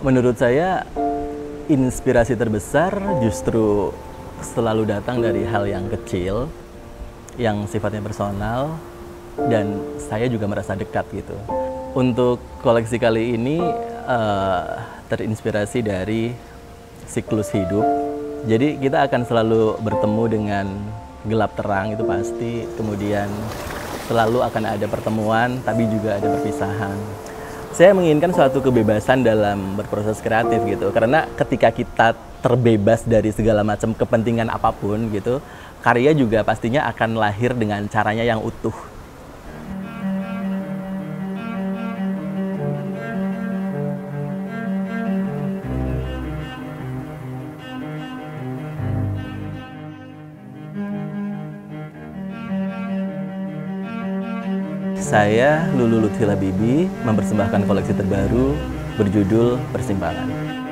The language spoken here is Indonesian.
Menurut saya, inspirasi terbesar justru selalu datang dari hal yang kecil, yang sifatnya personal, dan saya juga merasa dekat gitu. Untuk koleksi kali ini terinspirasi dari siklus hidup. Jadi kita akan selalu bertemu dengan gelap terang itu pasti, kemudian selalu akan ada pertemuan, tapi juga ada perpisahan. Saya menginginkan suatu kebebasan dalam berproses kreatif gitu, karena ketika kita terbebas dari segala macam kepentingan apapun gitu, karya juga pastinya akan lahir dengan caranya yang utuh. Saya, Lulu Lutfi Labibi, mempersembahkan koleksi terbaru berjudul Persimpangan.